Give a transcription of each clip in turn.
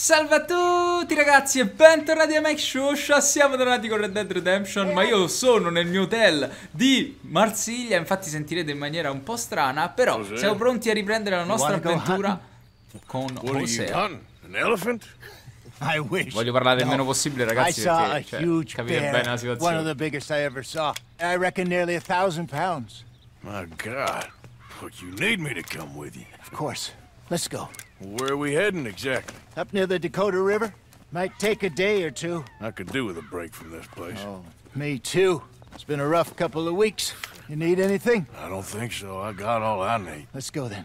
Salve a tutti ragazzi e bentornati a Mike Shosha. Siamo tornati con Red Dead Redemption, ma io sono nel mio hotel di Marsiglia. Infatti sentirete in maniera un po' strana, però siamo pronti a riprendere la nostra avventura con Osea. Voglio parlare il meno possibile, ragazzi, perché capire bene la situazione. One of the biggest I ever saw. I reckon nearly 1,000 pounds. My God, but you need me to come with you. Of course. Let's go. Where are we heading exactly? Up near the Dakota River. Might take a day or two. I could do with a break from this place. Oh, me too. It's been a rough couple of weeks. You need anything? I don't think so. I got all I need. Let's go then.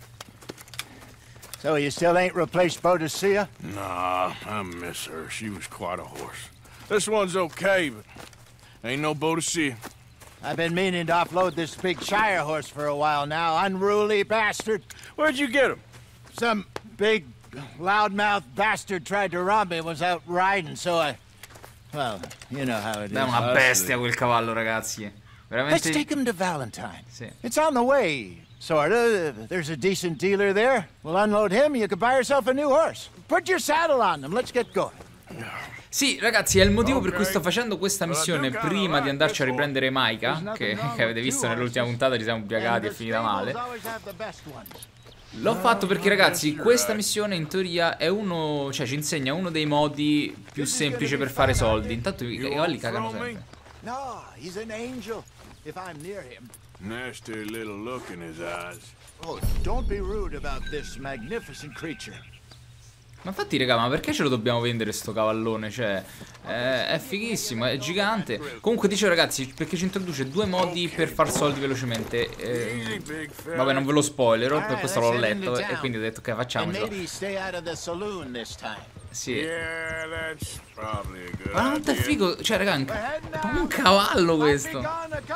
So you still ain't replaced Boadicea? Nah, I miss her. She was quite a horse. This one's okay, but ain't no Boadicea. I've been meaning to offload this big Shire horse for a while now. Unruly bastard. Where'd you get him? Some big, loudmouth bastard tried to rob me and was out riding, so I... Well, you know how it is. È una bestia quel cavallo, ragazzi. Veramente... Let's take him to Valentine. Sì. It's on the way, sorta. There's a decent dealer there. We'll unload him, you can buy yourself a new horse. Put your saddle on him, let's get going. Sì, ragazzi, è il motivo per cui sto facendo questa missione prima di andarci a riprendere Maika, che avete visto nell'ultima puntata, ci siamo ubriacati e è finita male. L'ho fatto perché, ragazzi, questa missione in teoria è uno... cioè ci insegna uno dei modi più semplici per fare soldi. Intanto i cavalli cagano sempre. No, he's an angel. If I'm near him. Nasty little look in his eyes. Oh, don't be rude about this magnificent creature. Ma infatti, raga, ma perché ce lo dobbiamo vendere sto cavallone? Cioè, è fighissimo, è gigante. Comunque, dicevo, ragazzi, perché ci introduce due modi per far soldi velocemente. Vabbè, non ve lo spoilerò, per questo l'ho letto e quindi ho detto che facciamocelo. Sì. Ma quanto è figo, cioè, raga, è proprio un cavallo questo.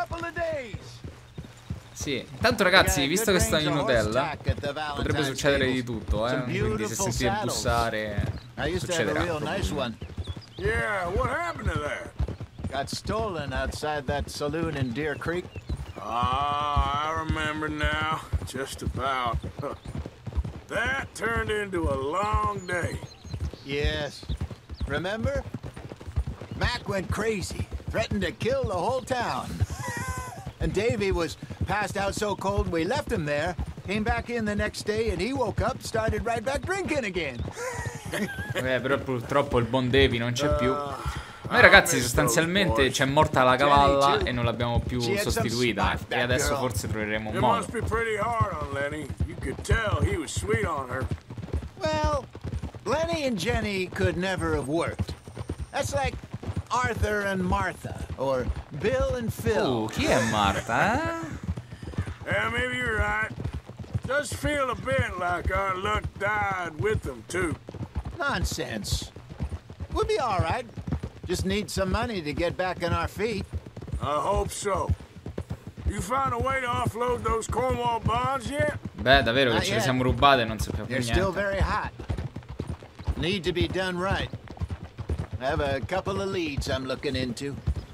Sì, intanto ragazzi, visto che sto in hotel, potrebbe succedere di tutto, quindi se sentite bussare, succederà. Yeah, what happened to that? Got stolen outside that saloon in Deer Creek. Ah, I remember now, just about. That turned into a long day. Yes. Remember? Mac went crazy, threatened to kill the whole town. And Davey was passed out so cold we left him there, came back in the next day and he woke up, started right back drinking again. Però purtroppo il buon Davey non c'è più. Noi ragazzi sostanzialmente c'è morta la cavalla e non l'abbiamo più sostituita e adesso forse troveremo un modo. Well, Lenny and Jenny could never have worked. That's like Arthur and Martha, or Bill and Phil. Chi è Marta, Yeah, maybe you're right. Does feel a bit like our luck died with them, too. Nonsense. We'll be all right. Just need some money to get back on our feet. I hope so. You found a way to offload those Cornwall bonds yet? Beh, davvero che ce le siamo rubate e non sappiamo più They're niente. still very hot. Need to be done right. I have a couple of leads I'm looking into.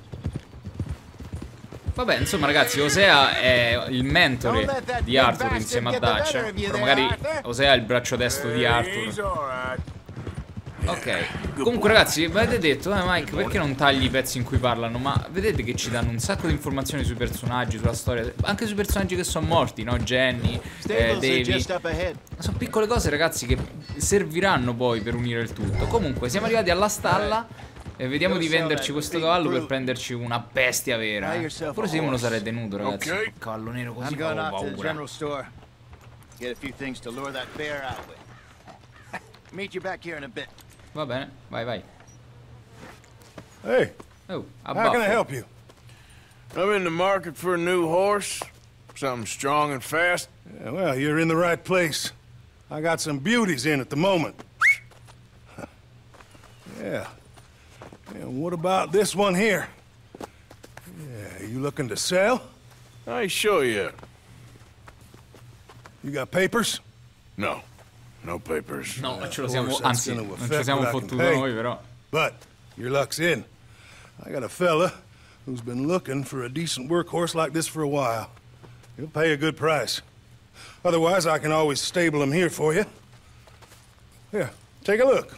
Vabbè, insomma ragazzi, Osea è il mentore di Arthur insieme a Dutch. Però magari Osea è il braccio destro di Arthur. Ok, comunque ragazzi, avete detto, Mike, perché non tagli i pezzi in cui parlano? Ma vedete che ci danno un sacco di informazioni sui personaggi, sulla storia, anche sui personaggi che sono morti, no? Jenny, Davey. Sono piccole cose, ragazzi, che serviranno poi per unire il tutto. Comunque, siamo arrivati alla stalla e vediamo di venderci questo cavallo per prenderci una bestia vera. Pure se uno lo sarei tenuto, ragazzi. Un cavallo nero così, ho paura. Get a few things to lure that bear out with. Meet you back here in a bit. Va bene, vai, vai. Hey, Oh, how can I help you? I'm in the market for a new horse. Something strong and fast. Yeah, well, you're in the right place. I got some beauties in at the moment. Yeah. And what about this one here? Yeah, you looking to sell? I ain't sure yet. You got papers? No. No papers. No, ce lo siamo, anzi, non ce lo siamo fottuto noi, però. But your luck's in. I got a fella who's been looking for a decent workhorse like this for a while. He'll pay a good price. Otherwise, I can always stable him here for you. Here, Take a look.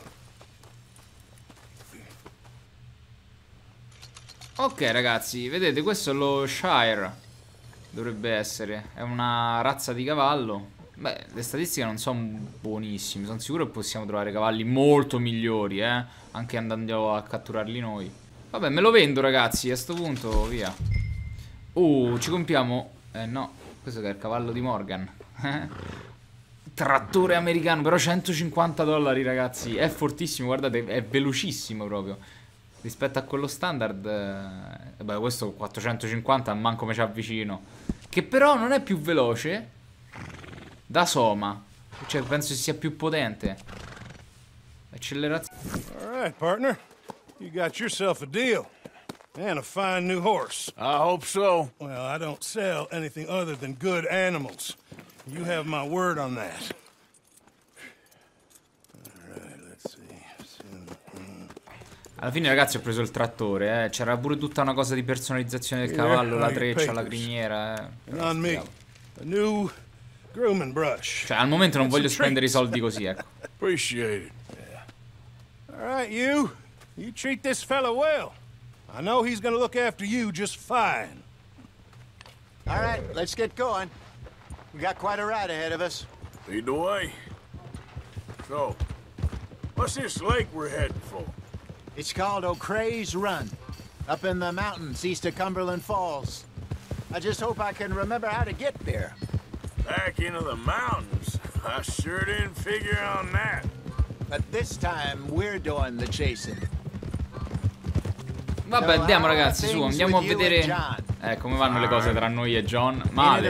Ok ragazzi, vedete, questo è lo Shire. Dovrebbe essere. È una razza di cavallo. Beh, le statistiche non sono buonissime. Sono sicuro che possiamo trovare cavalli molto migliori, anche andando a catturarli noi. Vabbè, me lo vendo ragazzi, a sto punto via. Ci compriamo. No, questo che è il cavallo di Morgan. Trattore americano, però $150 ragazzi. È fortissimo, guardate, è velocissimo proprio. Rispetto a quello standard, beh, questo 450 manco me ci avvicino. Che però non è più veloce da Soma. Cioè penso sia più potente. Accelerazione. All right, partner. You got yourself a deal. And a fine new horse. I hope so. Well, I don't sell anything other than good animals. You have my word on that. All right, let's see. Alla fine ragazzi ho preso il trattore, C'era pure tutta una cosa di personalizzazione del cavallo, la treccia, la criniera, On me. A new grooming brush. Cioè al momento non voglio spendere i soldi così, ecco. Appreciate it. All right, you treat this fella well. I know he's gonna look after you just fine. All right, let's get going. We got quite a ride ahead of us. Lead the way. So, what's this lake we're heading for? It's called O'Creagh's Run, up in the mountains east of Cumberland Falls. I just hope I can remember how to get there. Back into the mountains? I sure didn't figure on that. But this time, we're doing the chasing. Vabbè, andiamo ragazzi, su, andiamo a vedere come vanno le cose tra noi e John. Male.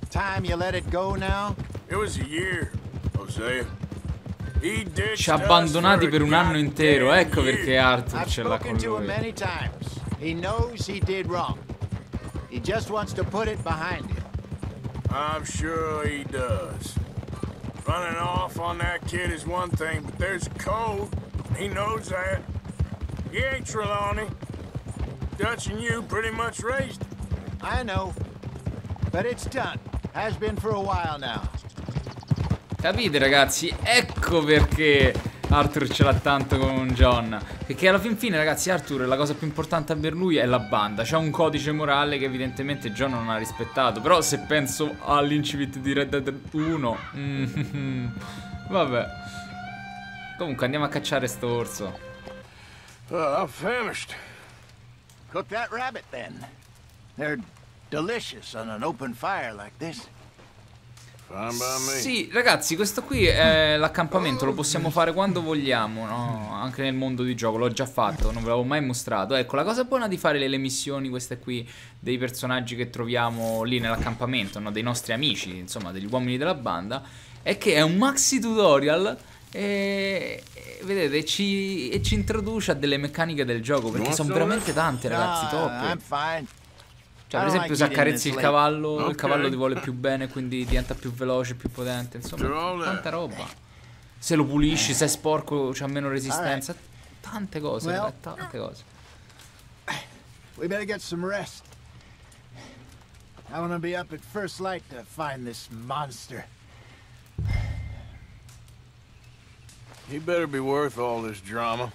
It was a year, Hosea. Ci ha abbandonati per un anno intero, ecco perché Arthur ce l'ha con lui. He knows he did wrong. He just wants to put it behind him. I'm sure he does. Running off on that kid is one thing, but there's a code. He knows that. He ain't Trelawney. Dutch and you pretty much raised him. I know. But it's done. Has been for a while now. Capite ragazzi? Ecco perché Arthur ce l'ha tanto con John. Perché alla fin fine ragazzi Arthur la cosa più importante per lui è la banda. C'ha un codice morale che evidentemente John non ha rispettato. Però se penso all'incipit di Red Dead 1 vabbè. Comunque andiamo a cacciare sto orso. I'm famished. Cook that rabbit then. They're delicious on an open fire like this. Sì, ragazzi, questo qui è l'accampamento, lo possiamo fare quando vogliamo, no? Anche nel mondo di gioco, l'ho già fatto, non ve l'avevo mai mostrato. Ecco, la cosa buona di fare le missioni, queste qui, dei personaggi che troviamo lì nell'accampamento, no? Dei nostri amici, insomma, degli uomini della banda, è che è un maxi tutorial e vedete, ci introduce a delle meccaniche del gioco, perché sono veramente tante, ragazzi, top. Cioè, per esempio, se accarezzi il cavallo ti vuole più bene, quindi diventa più veloce, più potente. Insomma, tanta roba. Se lo pulisci, se è sporco, c'ha meno resistenza. Tante cose, tante cose. We better get some rest. I wanna be up at first light to find this monster. He better be worth all this drama.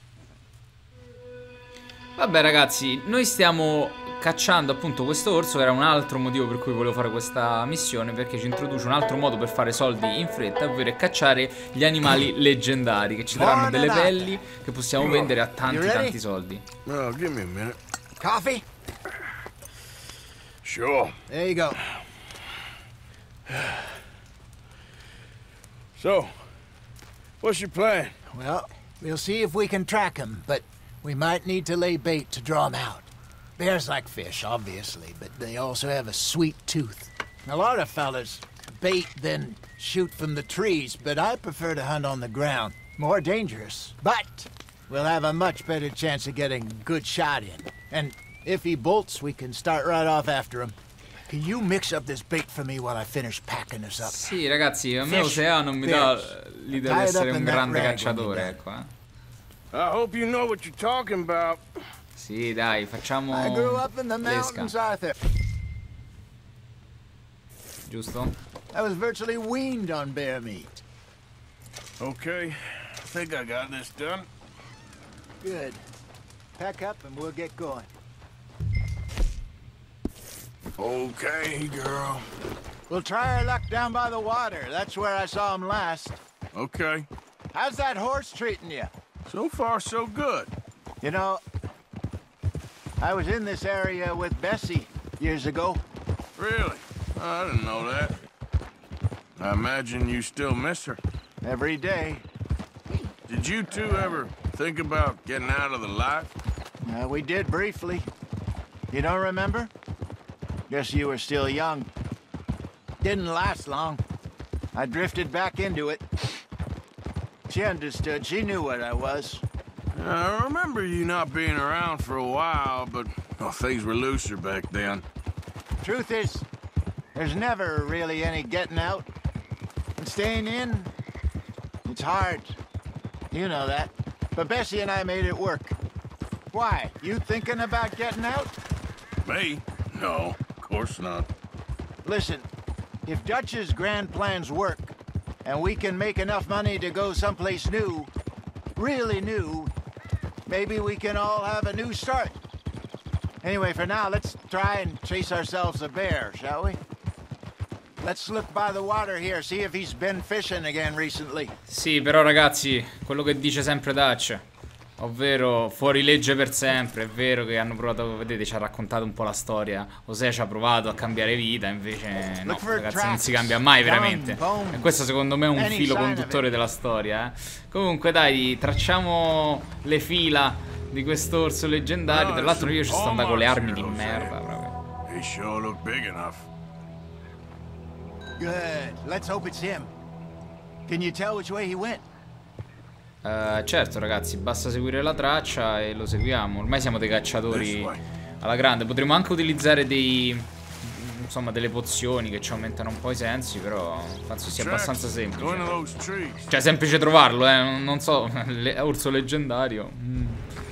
Vabbè, ragazzi, noi stiamo cacciando appunto questo orso, che era un altro motivo per cui volevo fare questa missione, perché ci introduce un altro modo per fare soldi in fretta, ovvero cacciare gli animali leggendari che ci daranno delle pelli che possiamo vendere a tanti soldi. Oh, give me a minute. Coffee? Sure. There you go. So, what's your plan? Well, we'll see if we can track him, but we might need to lay bait to draw him out. Bears like fish, obviously, but they also have a sweet tooth. A lot of fellas bait then shoot from the trees, but I prefer to hunt on the ground. More dangerous, but we'll have a much better chance of getting a good shot in. And if he bolts, we can start right off after him. Can you mix up this bait for me while I finish packing this up? Sì, ragazzi, a me Osea non mi dà l'idea di essere un grande cacciatore, ecco, I hope you know what you're talking about. Sì, dai, facciamo I grew up in the mountains, Arthur. Giusto? I was virtually weaned on bear meat. Okay, I think I got this done. Good. Pack up and we'll get going. Okay, girl. We'll try our luck down by the water. That's where I saw him last. Okay. How's that horse treating you? So far, so good. You know, I was in this area with Bessie years ago. Really? I didn't know that. I imagine you still miss her. Every day. Did you two ever think about getting out of the life? We did briefly. You don't remember? Guess you were still young. Didn't last long. I drifted back into it. She understood. She knew what I was. I remember you not being around for a while, but well, things were looser back then. Truth is, there's never really any getting out. And staying in, it's hard. You know that. But Bessie and I made it work. Why? You thinking about getting out? Me? No, of course not. Listen, if Dutch's grand plans work, and we can make enough money to go someplace new, really new, maybe we can all have a new start. Anyway, for now, let's try and chase ourselves a bear, shall we? Let's look by the water here, see if he's been fishing again recently. Sì, però ragazzi, quello che dice sempre Dutch, ovvero fuori legge per sempre. È vero che hanno provato, vedete, ci ha raccontato un po' la storia. Osea ci ha provato a cambiare vita, invece no, ragazzi, non si cambia mai veramente. E questo secondo me è un filo conduttore della storia, Comunque dai, tracciamo le fila di quest'orso leggendario. Tra l'altro io ci sto andando con le armi di merda proprio. He sure look big enough. Good. Let's hope it's him. Can you tell which way he went? Certo ragazzi, basta seguire la traccia e lo seguiamo. Ormai siamo dei cacciatori alla grande. Potremmo anche utilizzare dei, insomma, delle pozioni che ci aumentano un po' i sensi, però penso sia abbastanza semplice. Cioè semplice trovarlo, non so, orso leggendario.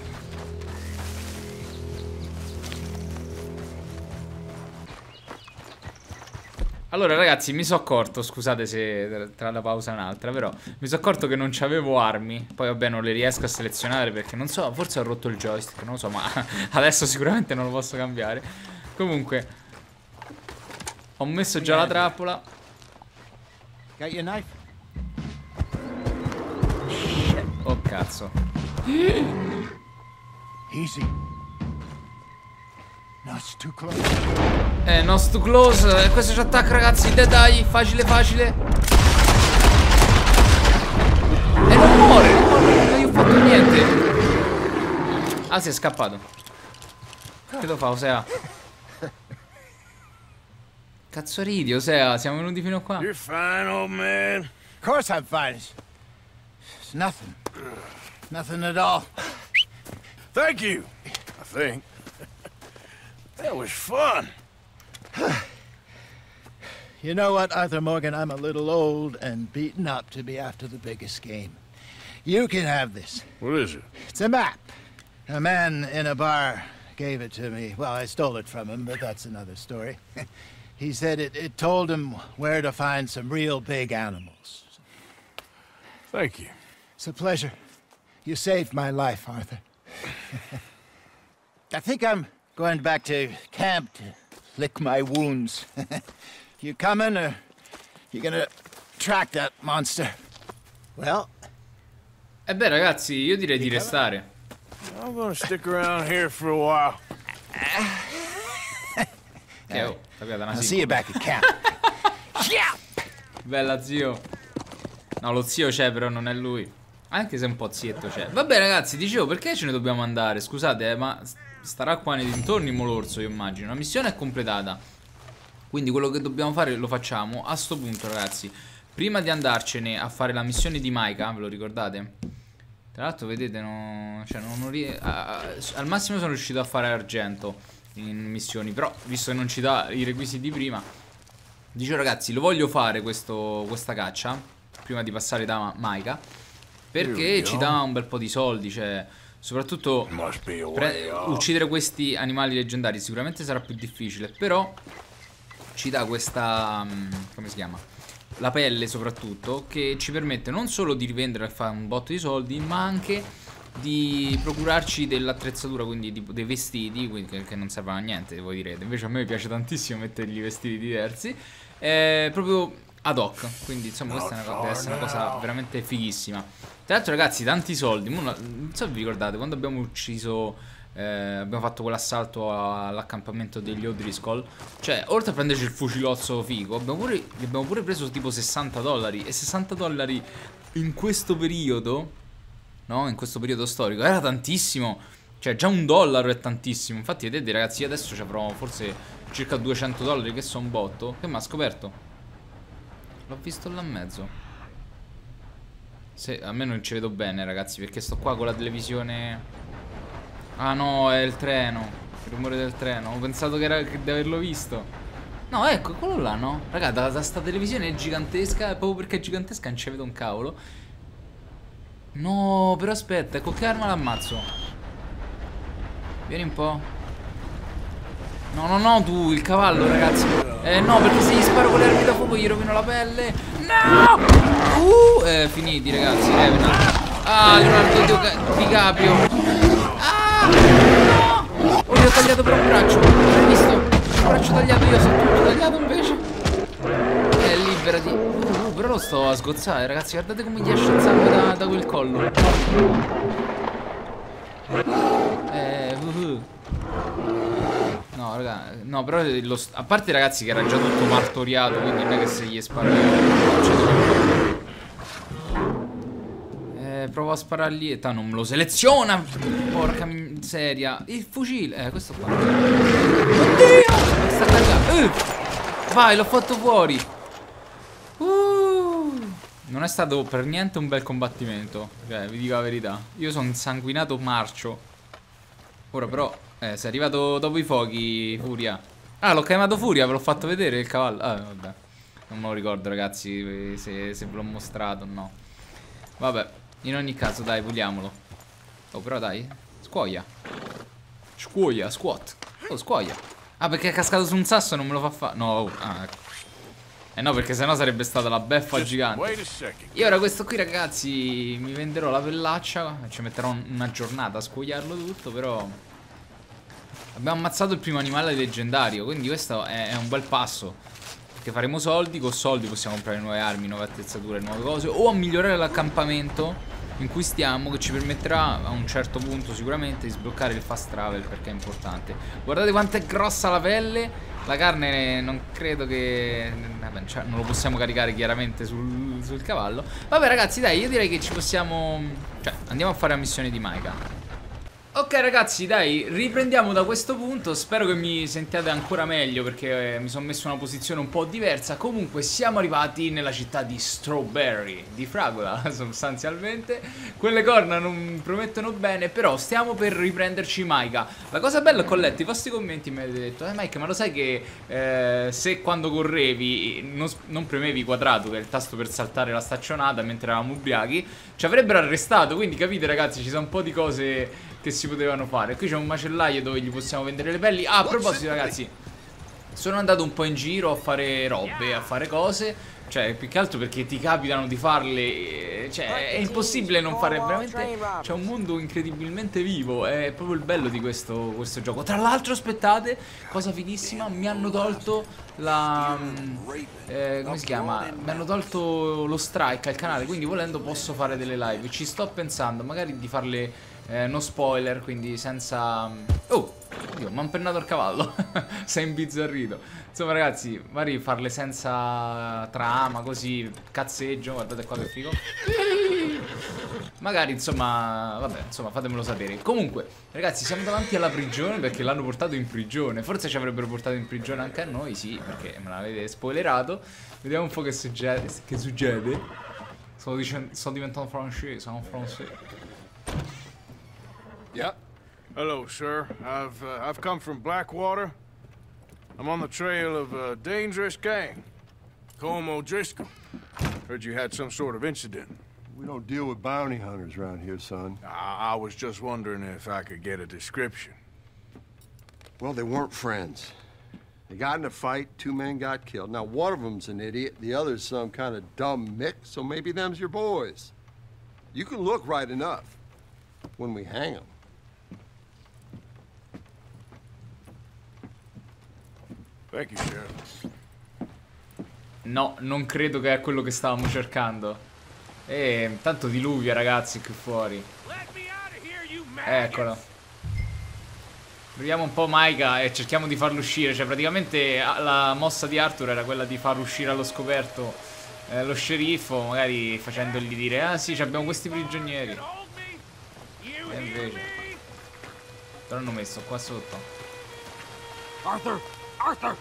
Allora ragazzi, mi sono accorto, scusate se tra la pausa e un'altra, però mi sono accorto che non c'avevo armi. Poi vabbè non le riesco a selezionare perché non so, forse ho rotto il joystick, non lo so, ma adesso sicuramente non lo posso cambiare. Comunque ho messo già la trappola. Got your knife? Oh cazzo. Easy. No, it's too close. Not too close. Questo ci attacca ragazzi, dai, facile facile. E non muore, non gli ho fatto niente. Ah, si è scappato. Che lo fa Osea? Cazzo ridi Osea, siamo venuti fino a qua. You're fine, old man. Of course I'm fine. It's nothing. Nothing at all. Thank you, I think. That was fun. You know what, Arthur Morgan? I'm a little old and beaten up to be after the biggest game. You can have this. What is it? It's a map. A man in a bar gave it to me. Well, I stole it from him, but that's another story. He said it told him where to find some real big animals. Thank you. It's a pleasure. You saved my life, Arthur. I think I'm going back to camp to lick my wounds. You coming, or you gonna track that monster? Well... E beh ragazzi, io direi di restare. I'm gonna stick around here for a while. I'll see you back at camp. Bella zio. No, lo zio c'è però non è lui. Anche se un po' zietto c'è. Vabbè ragazzi, dicevo, perché ce ne dobbiamo andare? Scusate, ma starà qua nei dintorni l'orso, io immagino. La missione è completata, quindi quello che dobbiamo fare lo facciamo. A sto punto ragazzi, prima di andarcene a fare la missione di Micah, ve lo ricordate? Tra l'altro vedete, al massimo sono riuscito a fare argento in missioni, però visto che non ci dà i requisiti prima, dicevo ragazzi, lo voglio fare questa caccia prima di passare da Micah, perché ci dà un bel po' di soldi, cioè soprattutto uccidere questi animali leggendari sicuramente sarà più difficile, però ci dà questa come si chiama? la pelle soprattutto, che ci permette non solo di rivendere e fare un botto di soldi, ma anche di procurarci dell'attrezzatura, quindi dei vestiti, quindi che non servono a niente, voi direte. Invece a me piace tantissimo mettergli vestiti diversi, proprio ad hoc. Quindi insomma questa deve essere una cosa veramente fighissima. Tra l'altro ragazzi, tanti soldi. Non so se vi ricordate quando abbiamo ucciso, abbiamo fatto quell'assalto all'accampamento degli O'Driscoll. Cioè, oltre a prenderci il fucilozzo figo, gli abbiamo pure preso tipo $60. E $60 in questo periodo, no? In questo periodo storico era tantissimo. Cioè già $1 è tantissimo. Infatti vedete ragazzi, io adesso ci avrò forse circa $200, che sono un botto. Che mi ha scoperto? L'ho visto là in mezzo. A me non ci vedo bene ragazzi, perché sto qua con la televisione. Ah no, è il treno. Il rumore del treno. Ho pensato di averlo visto. No, ecco, quello là, no? Raga, da sta televisione è gigantesca. E proprio perché è gigantesca non ci vedo un cavolo. No, però aspetta, con che arma l'ammazzo? Vieni un po'. No, no, no, tu, il cavallo, ragazzi. No, perché se gli sparo con le armi da fuoco gli rovino la pelle. No! Finiti, ragazzi. Ah, Leonardo DiCaprio. Ah, no! Oh, gli ho tagliato per un braccio. Hai visto? Un braccio tagliato, io sono tutto tagliato invece. Liberati. Però lo sto a sgozzare, ragazzi. Guardate come gli esce il sangue da quel collo. No, raga, no, però a parte ragazzi che era già tutto martoriato, quindi non è che se gli sparo provo a sparargli e non me lo seleziona. Porca miseria. Il fucile, questo qua. Oddio, sta caricando. Vai, l'ho fatto fuori. Non è stato per niente un bel combattimento. Cioè, vi dico la verità. Io sono insanguinato marcio. Ora però sei arrivato dopo i fuochi, Furia. Ah, l'ho chiamato Furia, ve l'ho fatto vedere il cavallo. Vabbè. Non me lo ricordo, ragazzi, se ve l'ho mostrato o no. Vabbè, in ogni caso, dai, puliamolo. Oh, però dai, scuoia. Scuoia, squat. Oh, scuoia. Ah, perché è cascato su un sasso e non me lo fa fare. No, ecco. No, perché sennò sarebbe stata la beffa gigante. Io ora questo qui, ragazzi, mi venderò la pellaccia. Ci metterò una giornata a scuoiarlo tutto, però abbiamo ammazzato il primo animale leggendario, quindi questo è un bel passo. Perché faremo soldi, con soldi possiamo comprare nuove armi, nuove attrezzature, nuove cose. O a migliorare l'accampamento in cui stiamo, che ci permetterà a un certo punto sicuramente di sbloccare il fast travel, perché è importante. Guardate quanto è grossa la pelle. La carne non credo che... Vabbè, cioè, non lo possiamo caricare chiaramente sul cavallo. Vabbè ragazzi, dai, io direi che ci possiamo... Cioè, andiamo a fare la missione di Micah. Ok ragazzi, dai, riprendiamo da questo punto. Spero che mi sentiate ancora meglio, perché mi sono messo in una posizione un po' diversa. Comunque siamo arrivati nella città di Strawberry, di fragola sostanzialmente. Quelle corna non promettono bene, però stiamo per riprenderci Micah. La cosa bella, ho letto i vostri commenti, mi avete detto Mike, ma lo sai che se quando correvi non premevi quadrato, che è il tasto per saltare la staccionata mentre eravamo ubriachi, ci avrebbero arrestato. Quindi capite ragazzi, ci sono un po' di cose che si potevano fare. Qui c'è un macellaio dove gli possiamo vendere le pelli. Ah, a proposito ragazzi, sono andato un po' in giro a fare robe, a fare cose. Cioè, più che altro perché ti capitano di farle. Cioè, è impossibile non fare. Veramente c'è un mondo incredibilmente vivo. È proprio il bello di questo gioco. Tra l'altro, aspettate, cosa fighissima, mi hanno tolto la come si chiama? Mi hanno tolto lo strike al canale, quindi volendo posso fare delle live. Ci sto pensando magari di farle no spoiler, quindi senza... Oh, oddio, mi ha impennato il cavallo. Sei imbizzarrito. Insomma ragazzi, magari farle senza trama, così, cazzeggio. Guardate qua che figo. Magari insomma, vabbè, insomma fatemelo sapere. Comunque ragazzi, siamo davanti alla prigione, perché l'hanno portato in prigione. Forse ci avrebbero portato in prigione anche a noi, sì, perché me l'avete spoilerato. Vediamo un po' che succede. Sto diventando francese, sono francese. Yeah. Hello, sir. I've come from Blackwater. I'm on the trail of a dangerous gang. Colm O'Driscoll. Heard you had some sort of incident. We don't deal with bounty hunters around here, son. I was just wondering if I could get a description. Well, they weren't friends. They got in a fight, 2 men got killed. Now, one of them's an idiot, the other's some kind of dumb mix, so maybe them's your boys. You can look right enough when we hang them. Thank you, Sheriff. No, non credo che è quello che stavamo cercando. Tanto diluvia, ragazzi, qui fuori. Eccolo. Vediamo un po' Micah e cerchiamo di farlo uscire. Cioè, praticamente la mossa di Arthur era quella di far uscire allo scoperto lo sceriffo, magari facendogli dire: ah sì, abbiamo questi prigionieri. E invece te l'hanno messo qua sotto. Arthur! Arthur!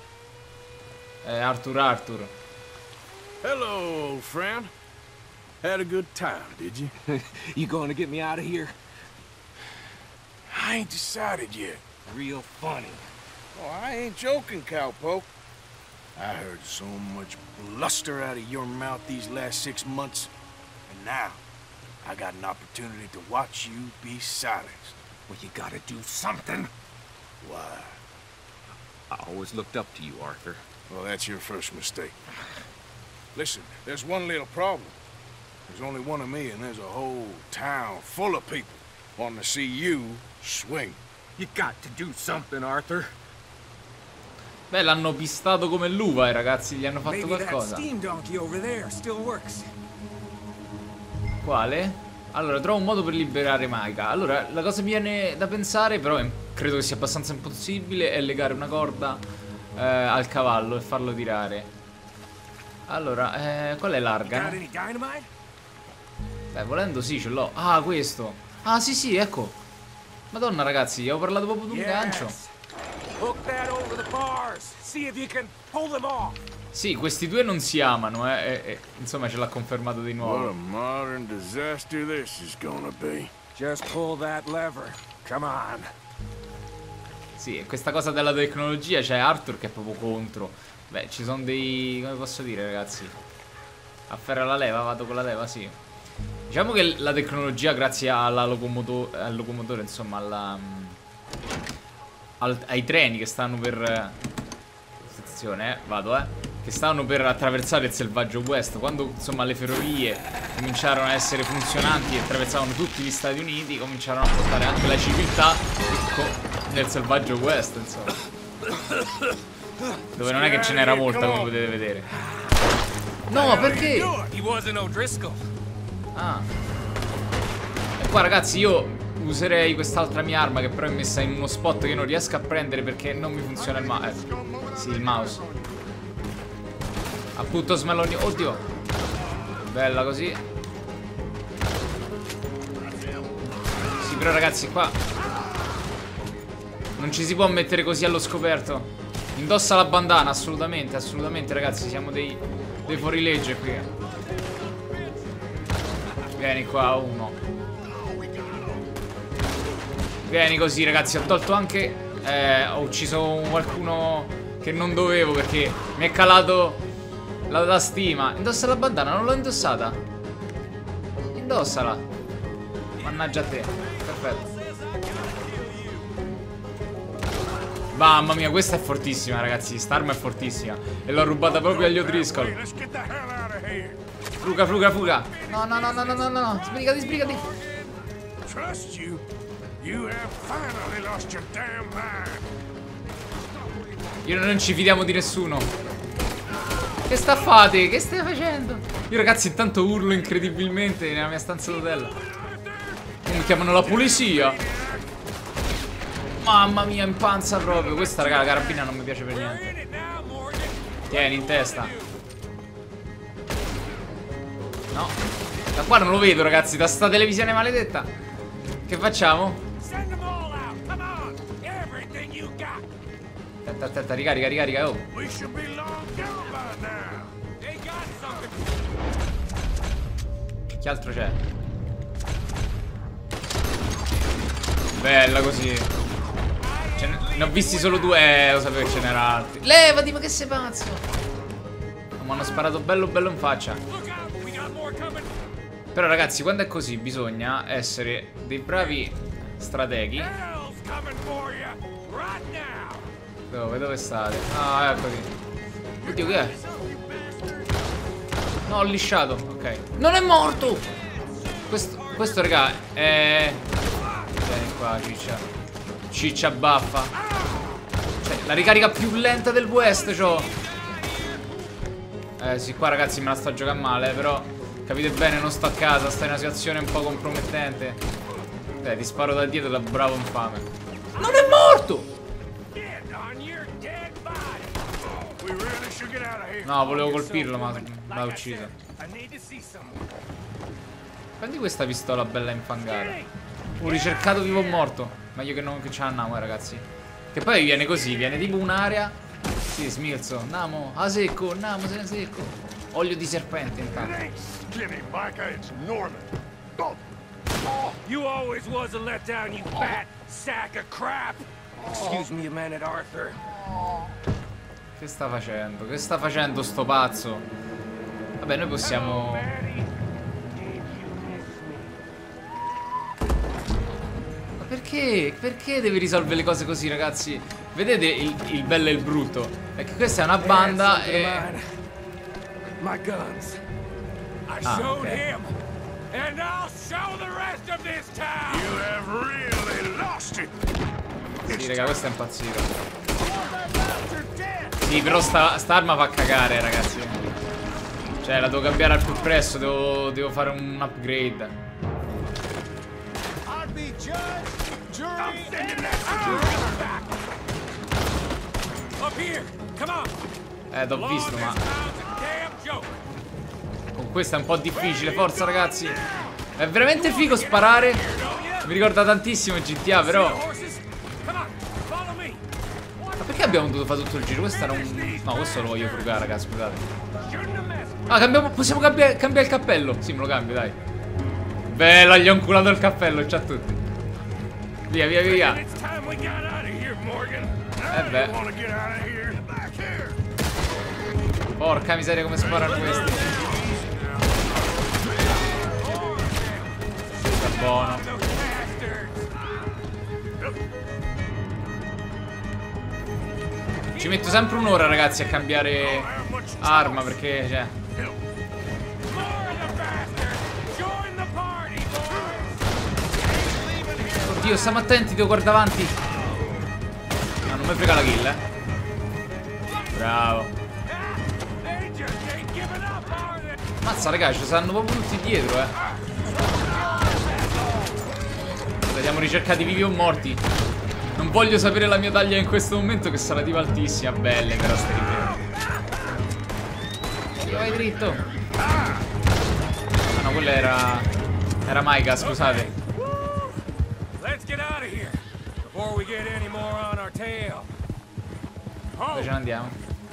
Arthur. Hello, old friend. Had a good time, did you? You going to get me out of here? I ain't decided yet. Real funny. Oh, I ain't joking, cowpoke. I heard so much bluster out of your mouth these last 6 months. And now, I got an opportunity to watch you be silenced. Well, you gotta do something. Why? I always looked up to you, Arthur. Well, that's your first mistake. Listen, there's one little problem. There's only one of me, and there's a whole town full of people wanting to see you swing. You got to do something, Arthur. Beh, l'hanno pistato come l'uva, ragazzi, gli hanno fatto Maybe qualcosa. that steam donkey over there still works. Quale? Allora, trovo un modo per liberare Micah. Allora, la cosa mi viene da pensare, però credo che sia abbastanza impossibile, è legare una corda al cavallo e farlo tirare. Allora, qual è l'argano? Beh, volendo sì, ce l'ho. Ah, questo. Ah, sì, ecco. Madonna, ragazzi, avevo parlato proprio di un gancio. Sì, questi due non si amano, insomma, ce l'ha confermato di nuovo. What a modern disaster this is gonna be. Just pull that lever. Come on. Sì, e questa cosa della tecnologia, c'è Arthur che è proprio contro. Beh, ci sono dei... come posso dire, ragazzi? Afferra la leva, vado con la leva, sì. Diciamo che la tecnologia, grazie alla al locomotore, insomma, ai treni che stanno per... attenzione, vado, che stavano per attraversare il selvaggio West. Quando, insomma, le ferrovie cominciarono a essere funzionanti e attraversavano tutti gli Stati Uniti, cominciarono a portare anche la civiltà nel selvaggio West, insomma, dove non è che ce n'era molta, come potete vedere. No, perché? Ah. E qua, ragazzi, io userei quest'altra mia arma, che però è messa in uno spot che non riesco a prendere perché non mi funziona il mouse. Sì, il mouse. Appunto, smelloni. Oddio. Bella così. Sì, però, ragazzi, qua non ci si può mettere così allo scoperto. Indossa la bandana, assolutamente, assolutamente, ragazzi. Siamo dei fuorilegge qui. Vieni qua, uno. Vieni così, ragazzi. Ho tolto anche... ho ucciso qualcuno che non dovevo perché mi è calato la stima. Indossa la bandana, non l'ho indossata. Indossala. Mannaggia a te. Perfetto. Mamma mia, questa è fortissima, ragazzi. St'arma è fortissima. E l'ho rubata proprio agli O'Driscoll. Fuga. No. Sbrigati. Trust you. You have finally lost your damn mind. Io non ci fidiamo di nessuno. Che fate? Che stai facendo? Io, ragazzi, intanto urlo incredibilmente nella mia stanza d'hotel. Mi chiamano la polizia. Mamma mia, in panza proprio. Questa, raga, la carabina non mi piace per niente. Tieni in testa. No. Da qua non lo vedo, ragazzi. Da sta televisione maledetta. Che facciamo? Aspetta, ricarica, oh. Che altro c'è? Bella così. Ne ho visti solo due, lo sapevo che ce n'era altri. Levati, ma che sei pazzo? Mi hanno sparato bello in faccia. Però, ragazzi, quando è così bisogna essere dei bravi strateghi. Dove state? Ah, eccoli. Oddio, che è? No, ho lisciato. Ok. Non è morto! Questo raga, è... Vieni qua, ciccia. Ciccia baffa. Cioè, la ricarica più lenta del West, c'ho. Sì, qua ragazzi me la sto giocando male, però capite bene, non sto a casa, sto in una situazione un po' compromettente. Ti sparo da dietro da bravo infame. Non è morto! No, volevo colpirlo, ma l'ha ucciso. Prendi questa pistola bella infangata. Un ricercato vivo o morto. Meglio che non che ce l'andiamo, ragazzi. Che poi viene così, viene tipo un'area. Sì, smilzo. Andiamo a secco, andiamo se ne secco. Olio di serpente intanto. You always was a letdown, you fat sack of crap. Excuse me a minute, Arthur. Che sta facendo? Che sta facendo sto pazzo? Vabbè, noi possiamo... Ma perché? Perché devi risolvere le cose così, ragazzi? Vedete il bello e il brutto? È che questa è una banda e... My guns. I showed him, and I'll show the rest of this town. You have really lost it. Sì, raga, questo è impazzito. Sì, però sta arma fa cagare, ragazzi. Cioè, la devo cambiare al più presto, devo fare un upgrade. T'ho visto, ma con questa è un po' difficile. Forza, ragazzi. È veramente figo sparare. Mi ricorda tantissimo GTA, però. Ma perché abbiamo dovuto fare tutto il giro? Questo era un... No, questo lo voglio frugare, raga, scusate. Ah, possiamo cambiare il cappello. Sì, me lo cambio, dai. Bello, gli ho inculato il cappello, ciao a tutti. Via, via, via. Beh. Porca miseria, come sparano questi. Sta buono. Ci metto sempre un'ora, ragazzi, a cambiare arma, perché, cioè... Oddio, stiamo attenti, devo guardare avanti. No, non mi frega la kill, eh. Bravo. Mazza, raga, ci stanno proprio tutti dietro, eh. Vediamo ricercati vivi o morti. Non voglio sapere la mia taglia in questo momento, che sarà tipo altissima. Belle però ste ripete. Vai dritto. Ah no, quella era Maika, scusate. Dove ce ne andiamo?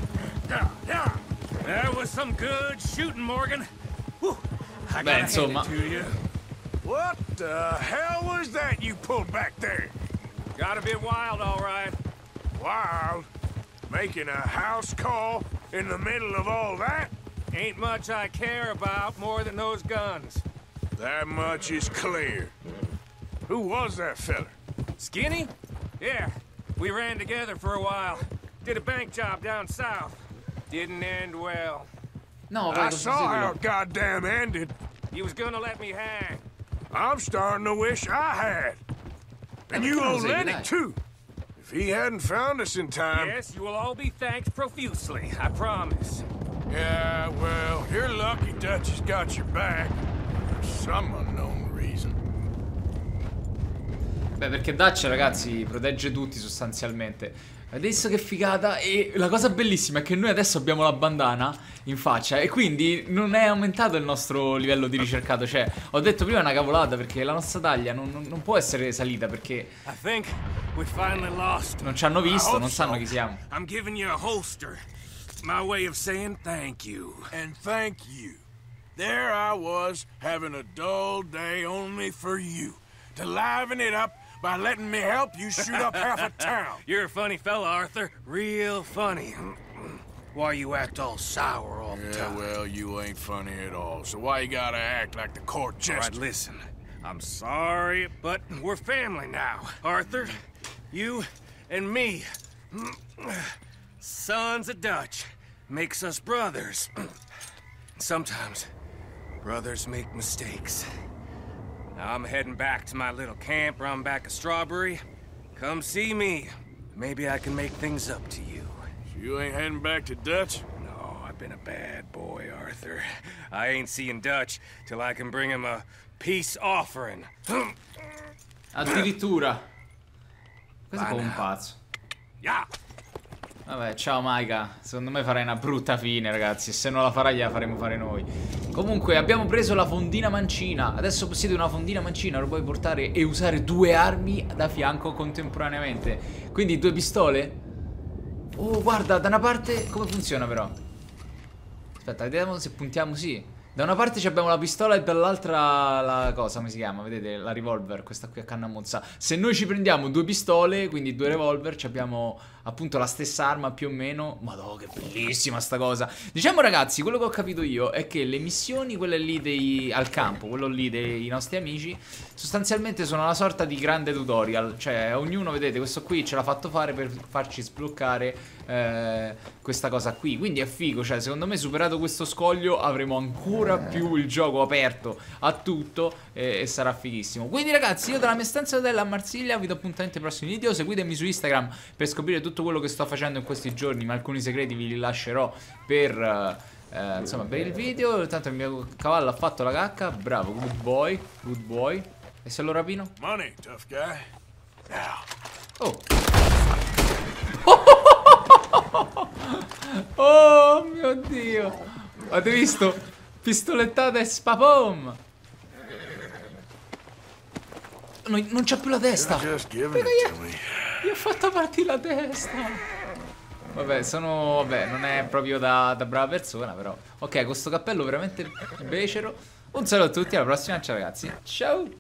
Beh, insomma. What the hell was that you pulled back there? Got a bit wild, all right. Wild? Making a house call in the middle of all that? Ain't much I care about more than those guns. That much is clear. Who was that feller? Skinny? Yeah, we ran together for a while. Did a bank job down south. Didn't end well. No, I saw how it goddamn ended. He was gonna let me hang. I'm starting to wish I had. And you owe Lenny, too. If he hadn't found us in time... Yes, you will all be thanked profusely, I promise. Yeah, well, you're lucky Dutch has got your back. For some unknown reason. Beh, perché Dutch, ragazzi, protegge tutti sostanzialmente. Adesso che figata. E la cosa bellissima è che noi adesso abbiamo la bandana in faccia, e quindi non è aumentato il nostro livello di ricercato. Cioè, ho detto prima una cavolata, perché la nostra taglia non può essere salita, perché non ci hanno visto, non sanno chi siamo. I'm giving you a holster. My way of saying thank you. And thank you. There I was, having a dull day only for you. To liven it up by letting me help you shoot up half a town. You're a funny fella, Arthur. Real funny. Why you act all sour all the time? Yeah, well, you ain't funny at all. So why you gotta act like the court jester? All right, listen. I'm sorry, but we're family now. Arthur, you and me, Sons of Dutch makes us brothers. Sometimes brothers make mistakes. Now I'm heading back to my little camp around back of Strawberry. Come see me. Maybe I can make things up to you. You ain't heading back to Dutch? No, I've been a bad boy, Arthur. I ain't seeing Dutch till I can bring him a peace offering. Addirittura. Questo è come un pazzo. Yeah. Vabbè, ciao Maika. Secondo me farai una brutta fine, ragazzi. E se non la farai, gliela faremo fare noi. Comunque, abbiamo preso la fondina mancina. Adesso possiedi una fondina mancina. Lo puoi portare e usare 2 armi da fianco contemporaneamente. Quindi 2 pistole. Oh, guarda, da una parte... Come funziona, però? Aspetta, vediamo se puntiamo, sì. Da una parte abbiamo la pistola e dall'altra la cosa, come si chiama? Vedete, la revolver, questa qui a canna mozza. Se noi ci prendiamo 2 pistole, quindi 2 revolver, abbiamo appunto la stessa arma più o meno. Madò, che bellissima sta cosa. Diciamo, ragazzi, quello che ho capito io è che le missioni, quelle lì al campo, quello lì dei nostri amici, sostanzialmente sono una sorta di grande tutorial. Cioè, ognuno, vedete, questo qui ce l'ha fatto fare per farci sbloccare questa cosa qui. Quindi è figo, cioè, secondo me, superato questo scoglio, avremo ancora più il gioco aperto a tutto e sarà fighissimo. Quindi, ragazzi, io dalla mia stanza hotel a Marsiglia vi do appuntamento ai prossimi video. Seguitemi su Instagram per scoprire tutto quello che sto facendo in questi giorni, ma alcuni segreti vi li lascerò per insomma, per il video. Tanto il mio cavallo ha fatto la cacca. Bravo, good boy, good boy. E se lo rapino? Money, tough guy. Now. Oh. Oh mio Dio. Avete visto? Pistolettata e spapom. Non c'ha più la testa. Gli ho fatto partire la testa. Vabbè, vabbè, non è proprio da brava persona, però. Ok, questo cappello veramente becero. Un saluto a tutti, alla prossima, ciao ragazzi. Ciao.